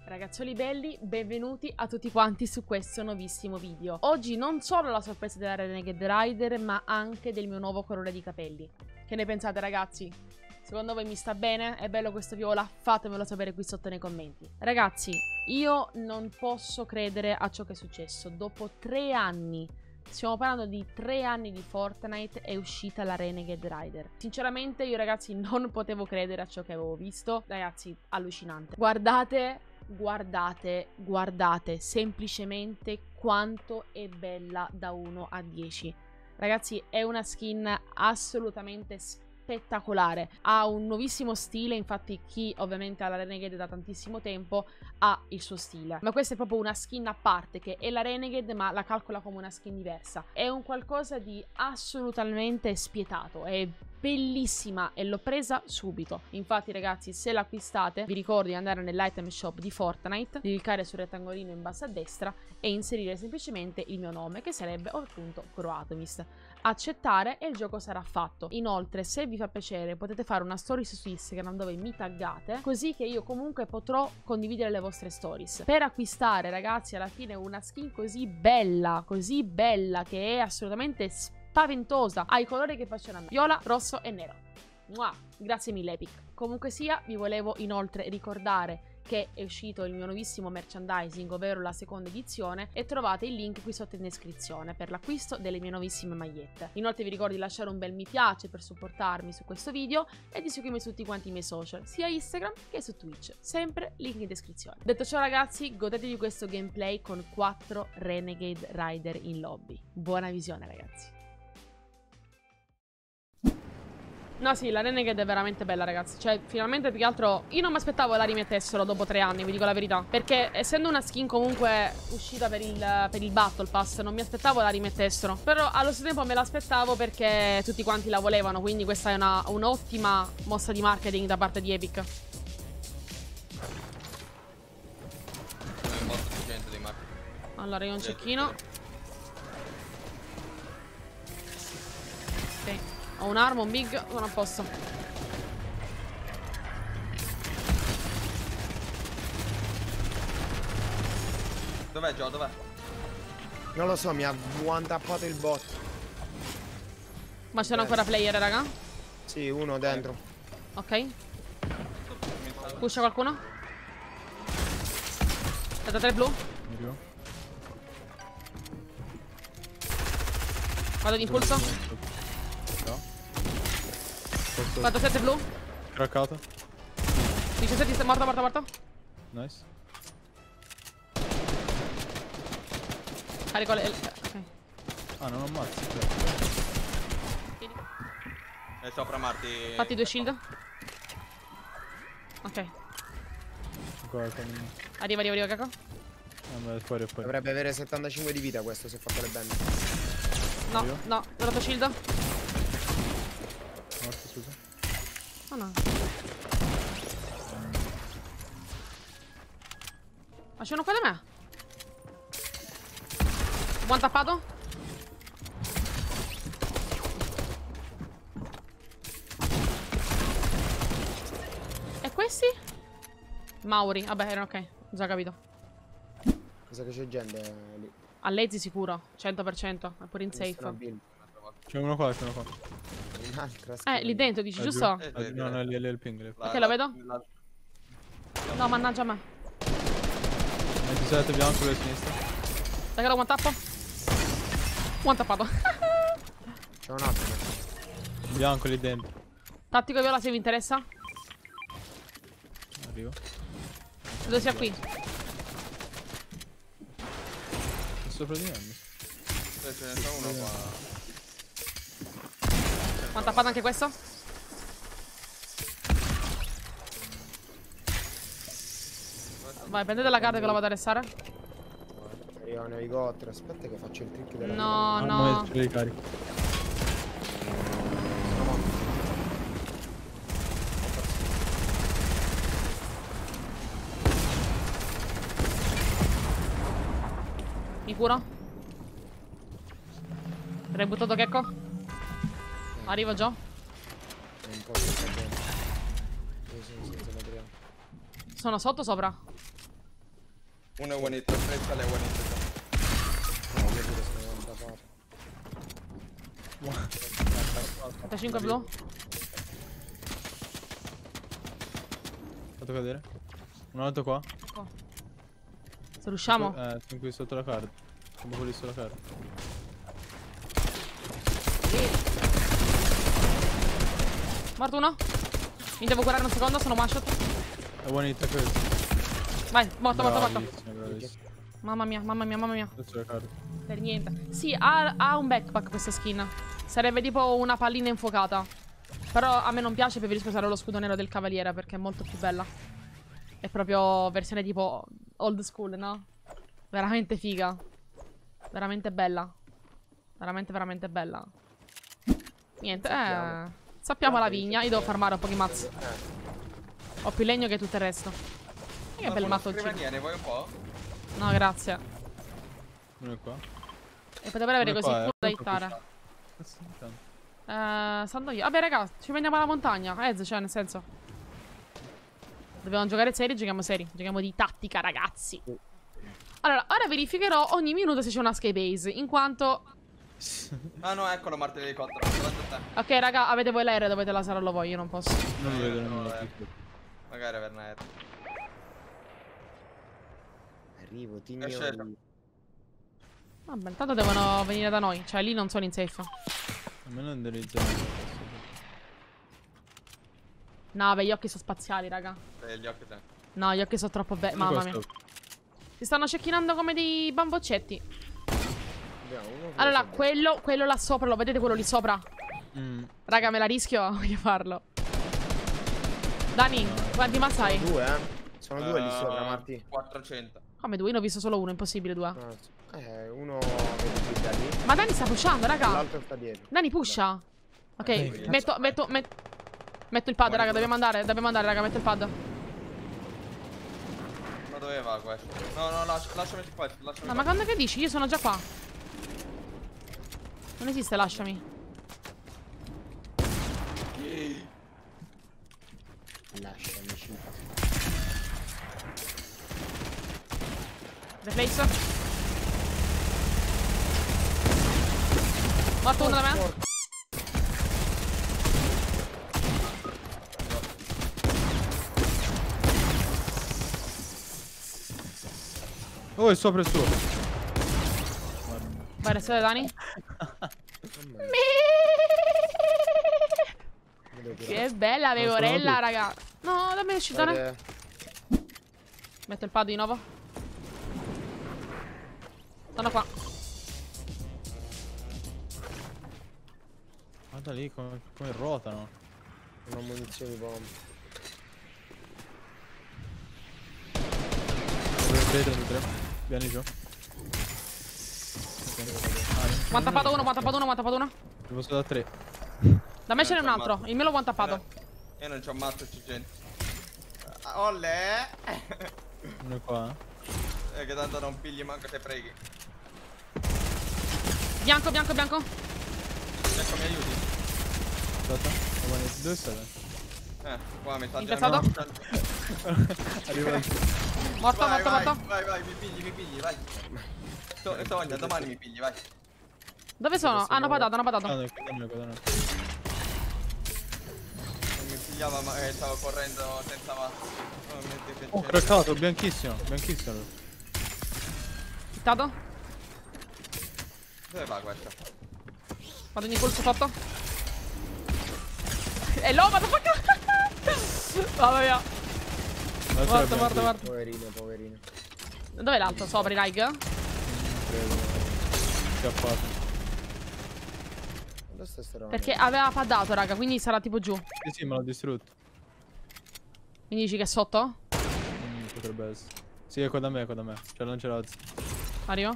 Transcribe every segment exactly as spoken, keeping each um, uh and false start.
Ragazzuoli belli, benvenuti a tutti quanti su questo nuovissimo video. Oggi non solo la sorpresa della Renegade Rider, ma anche del mio nuovo colore di capelli. Che ne pensate, ragazzi? Secondo voi mi sta bene? È bello questo viola? Fatemelo sapere qui sotto nei commenti. Ragazzi, io non posso credere a ciò che è successo. Dopo tre anni, stiamo parlando di tre anni di Fortnite, è uscita la Renegade Rider. Sinceramente io, ragazzi, non potevo credere a ciò che avevo visto. Ragazzi, allucinante. Guardate... Guardate, guardate semplicemente quanto è bella da uno a dieci. Ragazzi, è una skin assolutamente spettacolare. Ha un nuovissimo stile, infatti chi ovviamente ha la Renegade da tantissimo tempo ha il suo stile. Ma questa è proprio una skin a parte, che è la Renegade ma la calcola come una skin diversa. È un qualcosa di assolutamente spietato, è bellissima e l'ho presa subito. Infatti, ragazzi, se l'acquistate vi ricordo di andare nell'item shop di Fortnite, di cliccare sul rettangolino in basso a destra e inserire semplicemente il mio nome, che sarebbe appunto Croatomist. Accettare e il gioco sarà fatto. Inoltre, se vi fa piacere, potete fare una stories su Instagram dove mi taggate, così che io comunque potrò condividere le vostre stories. Per acquistare, ragazzi, alla fine una skin così bella, così bella, che è assolutamente spaventosa, ha i colori che piacciono a me: viola, rosso e nero. Mua! Grazie mille, Epic. Comunque sia, vi volevo inoltre ricordare che è uscito il mio nuovissimo merchandising, ovvero la seconda edizione, e trovate il link qui sotto in descrizione per l'acquisto delle mie nuovissime magliette. Inoltre vi ricordo di lasciare un bel mi piace per supportarmi su questo video e di seguirmi su tutti quanti i miei social, sia Instagram che su Twitch, sempre link in descrizione. Detto ciò, ragazzi, godetevi questo gameplay con quattro Renegade Rider in lobby. Buona visione, ragazzi. No, sì, la Renegade è veramente bella, ragazzi. Cioè, finalmente, più che altro, io non mi aspettavo la rimettessero dopo tre anni, vi dico la verità. Perché, essendo una skin comunque uscita per il, per il Battle Pass, non mi aspettavo la rimettessero. Però, allo stesso tempo, me l'aspettavo perché tutti quanti la volevano. Quindi questa è una un'ottima mossa di marketing da parte di Epic. Allora, io ho un cecchino. Ok. Ho un'arma, un big, sono a posto. Dov'è Gio? Dov'è? Non lo so, mi ha one-tappato il bot. Ma c'erano ancora player, raga? Sì, uno dentro. Ok. Pusha qualcuno? Aspetta, tre blu. Vado di impulso. quarantasette blu. Craccato. diciassette, morto, morto, morto. Nice. Carico le... Ok. Ah, non ammazzi. È sopra Marti. Fatti due shield. Ok. Guarda, Arriva, arriva, arriva, caco. Vabbè, fuori, fuori. Dovrebbe avere settantacinque di vita questo, se fa quelle bende. No, no, ho dato shield. Morto, scusa. Oh no. Ma c'è uno qua da me. Buon tappato. E questi? Mauri, vabbè, erano ok, ho già capito. Cosa che c'è gente lì. A Lazy sicuro, cento per cento, è pure in safe. C'è uno qua, c'è uno qua. Eh, lì dentro dici, giusto? Eh, no, no, lì, lì è il ping. Lì. Ok, lo vedo? No, mannaggia a me. ventisette bianco sulla sinistra. Dai che lo one tappo. One tappato. C'è un altro. Bianco lì dentro. Tattico viola se vi interessa. Arrivo. Credo sia qui. È sopra di me. Eh, ce ne sta uno qua. One tappato anche questo. Vai, prendete la carta che lo vado a restare. Arriva un elicottero. Aspetta che faccio il trick della... No, Ah, no. ce li carico. Mi curo. Avrei buttato Gecko. Arrivo già. Non posso stare dentro. Io sono senza materiale. Sono sotto o sopra? Uno è one hit, tre scale è one hit. No, io pure sono andato. ottantacinque blu. Fatto cadere. Un altro qua. Ecco. Se riusciamo. Eh, sono qui sotto la carta. Siamo quelli sulla carta. Morto uno. Mi devo curare un secondo, sono one shot. È one hit questo. Vai, morto, morto, morto. Bravissimo, bravissimo. Mamma mia, mamma mia, mamma mia. Sotto la carta. Per niente. Sì, ha, ha un backpack questa skin. Sarebbe tipo una pallina infuocata. Però a me non piace, preferisco usare lo scudo nero del cavaliere perché è molto più bella. È proprio versione tipo old school, no? Veramente figa. Veramente bella. Veramente, veramente bella. Niente, eh... Sappiamo la vigna, io devo farmare un po' di mazzi. Ho più legno che tutto il resto. E che bel mattoncino. Ne vuoi un po'? No, grazie. Uno è qua. E potrebbe avere Uno così qua, il eh. culo da Uno qua. hittare. Cazzo di tanto. Eh, sto andando io. Vabbè, raga, ci prendiamo alla montagna. Ez, cioè, nel senso. Dobbiamo giocare seri, giochiamo seri. Giochiamo di tattica, ragazzi. Allora, ora verificherò ogni minuto se c'è una escape base. In quanto... Ah no, eccolo Marti l'elicottero. Davanti a te. Ok, raga, avete voi l'aereo, dovete lasciarlo voi, io non posso. Non lo vedo no, nulla. eh. Magari averne aereo. Arrivo, ti È sceso. ignori. Vabbè, intanto devono venire da noi. Cioè, lì non sono in safe. Almeno indirizzare. No, beh, gli occhi sono spaziali, raga. E gli occhi te. No, gli occhi sono troppo belli. Mamma mia. Si stanno cecchinando come dei bamboccetti. Abbiamo uno che Allora, lo sa quello, quello là sopra, lo vedete quello lì sopra? Mm. Raga, me la rischio, voglio farlo. Dani, quanti mazzi hai? bene. Due, eh. Sono due lì Eh, sopra, Marti. quattrocento. Come due? Io ne ho visto solo uno, impossibile due. Ah, sì. Eh, uno vedi qui da lì. Ma Dani sta pushando, raga. L'altro sta dietro. Dani pusha. Ok, Eh, metto, metto, met- metto il pad, raga, dobbiamo andare, dobbiamo andare, raga, metto il pad. Ma dove va questo? No, no, lascia, lasciami qua. Lasciami No, ma qua. quando che dici? Io sono già qua. Non esiste, lasciami. Lasciami, ci. Replace. Morto uno da me. Oh, è sopra il suo. Vai, resta Dani. Che bella pecorella, raga. No, dammi l'uscitone. Vede- Metto il pad di nuovo. Sono qua. Guarda lì come, come ruotano. Una munizione di bomba. Vedete, vedete. Vieni giù. One tappato uno, one tappato uno, one tappato uno. Ti posso da tre. Da me ce n'è un altro. Il mio lo one tappato. Io non c'ho mazzo, c'è gente. Ah, Olle! Uno è qua. Eh, che tanto non pigli manco se preghi. Bianco, bianco, bianco. Ecco, mi aiuti. Aspetta. Dove stai? Eh, qua mi sta Infestato? Arriva il... Morto, Vai, morto, vai, morto. vai, vai, mi pigli, mi pigli, vai. So, Sonia, domani mi pigli, vai. Dove sono? Hanno patato, hanno Ah, patato. no, qua da noi, qua da noi. Non mi pigliava, ma eh, stavo correndo senza mazzo. Oh, mio Dio, che Oh, c'è. craccato, bianchissimo, bianchissimo. Hittato. Dove va questo? Vado ogni colpo sotto. E l'ho, vado qua. Mamma mia. Morto, morto, morto. Poverino, poverino. Dov'è l'altro? Sopra i Raig? Scappato. Dove sta sta roba? Perché aveva paddato, raga, quindi sarà tipo giù. Sì, sì, me l'ho distrutto. Quindi dici che è sotto? Mm, potrebbe essere. Sì, è qua da me, è qua da me. Cioè, non ce l'ho. Arrivo.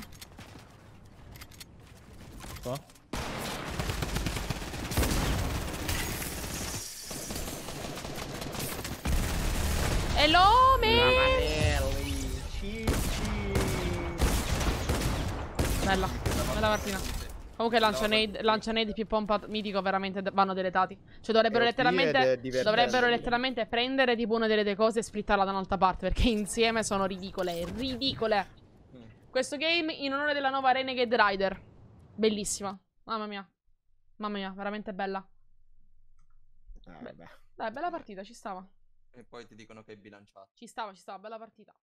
Qua. Hello, me. Ravanelli, Cicci. Bella, bella partita. Comunque Lancianade, Lancianade più pompa mitico veramente d- vanno deletati. Cioè dovrebbero È O P ed è letteralmente divertente. Dovrebbero letteralmente prendere tipo una delle due cose e splittarla da un'altra parte. Perché insieme sono ridicole. Ridicole. Mm. Questo game in onore della nuova Renegade Rider. Bellissima. Mamma mia. Mamma mia, veramente bella. Ah, vabbè. Dai, bella partita, ci stava. E poi ti dicono che è bilanciato. Ci stava, ci stava, bella partita.